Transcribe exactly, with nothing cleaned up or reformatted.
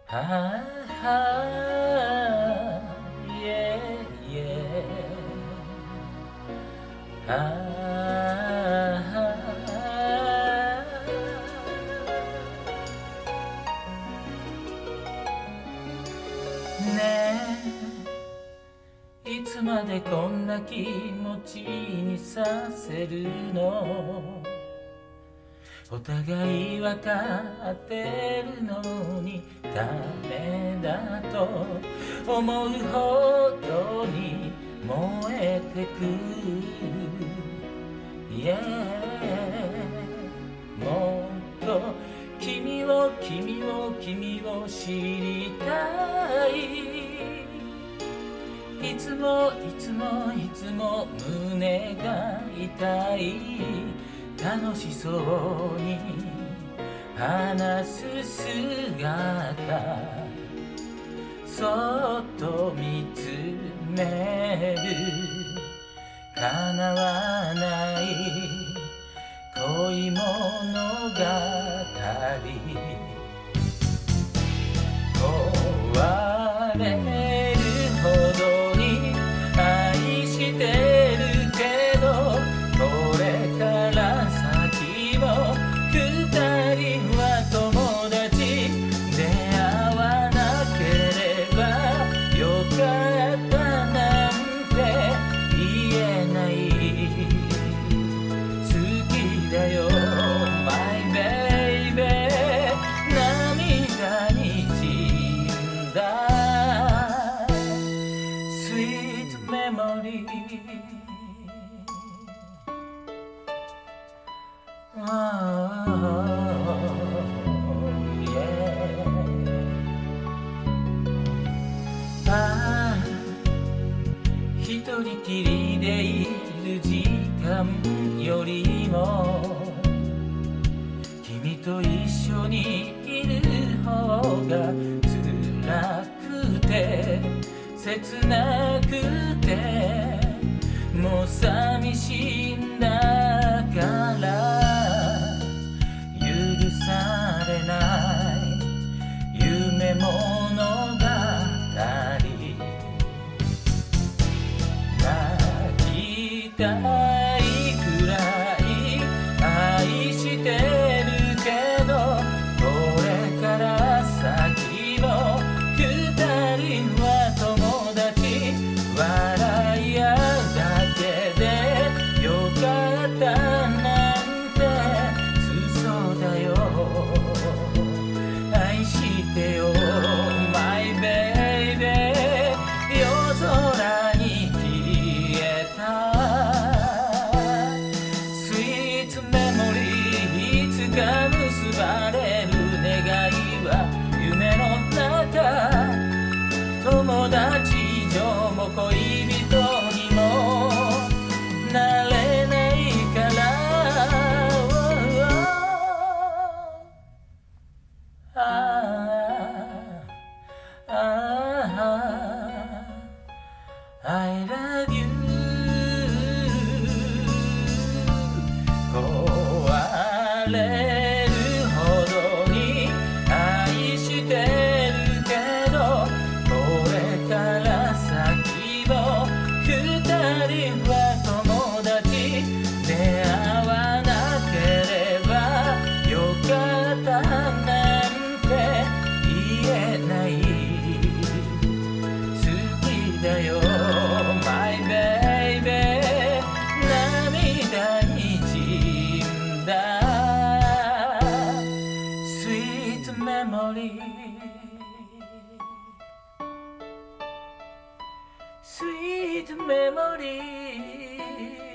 はあはあ、いえいえ、はあはあ、ねえ、いつまでこんな気持ちにさせるの？お互い分かってるのにダメだと思うほどに燃えてく、yeah、もっと君を君を君を知りたい。いつもいつもいつも胸が痛い。楽しそうに話す姿そっと見つめる。叶わない恋物語、壊れるほどに愛してるけど、これから先も二人は友達。出会わなければよかったなんて言えない。好きだよ My baby、 涙にじんだ Sweet memory。Oh, yeah。 ああ、一人きりでいる時間よりも君と一緒にいる方が辛くて切なくてもう寂しいんだから許されない夢物語。泣きたいくらい愛してるけど、これから先も二人は友達。笑い合うだけでよかったなんて嘘だよ。愛してよ My baby、 夜空に消えた Sweet memory。 いつか結ばれる願いは夢の中。友達以上も恋人にもなれないから。ああ、I love you。 壊れるほどに愛してるけど、これから先も二人は友達。出会わなければよかったなんて言えない。好きだよ My baby、 涙にじんだ Sweet memory。 Sweet memory。